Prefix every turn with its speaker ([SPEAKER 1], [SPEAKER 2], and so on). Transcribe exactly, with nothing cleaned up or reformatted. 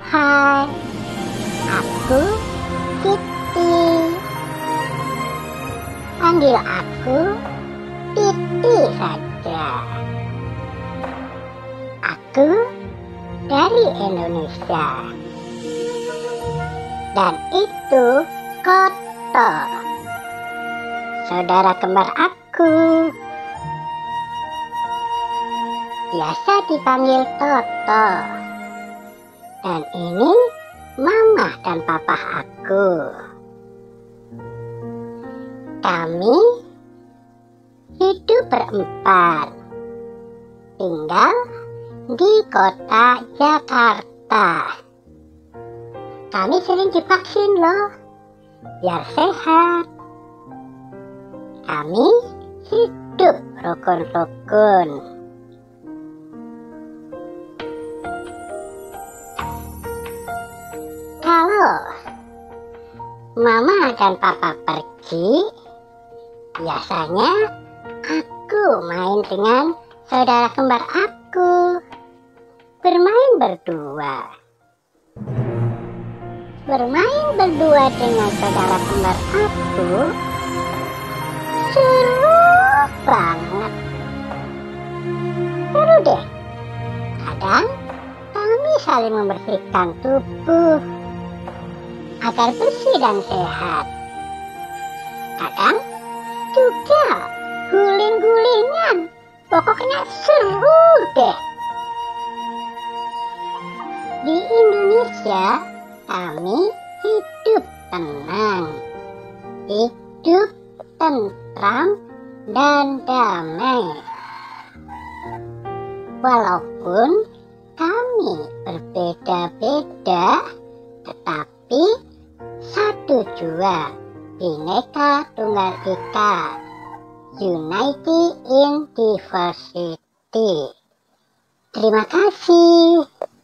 [SPEAKER 1] Hai, aku Titi. Panggil aku Titi saja. Aku dari Indonesia. Dan itu Koto, saudara kembar aku. Biasa dipanggil Toto. Dan ini mama dan papa aku. Kami hidup berempat, tinggal di kota Jakarta. Kami sering divaksin loh, biar sehat. Kami hidup rukun-rukun. Kalau mama dan papa pergi, biasanya aku main dengan saudara kembar aku. Bermain berdua. Bermain berdua dengan saudara kembar aku seru banget. Seru deh. Kadang kami saling membersihkan tubuh agar bersih dan sehat. Kadang juga guling-gulingan. Pokoknya seru deh. Di Indonesia kami hidup tenang, hidup tentram dan damai. Walaupun kami berbeda-beda, tetapi satu jua, Bhinneka Tunggal Ika, Unity in Diversity. Terima kasih.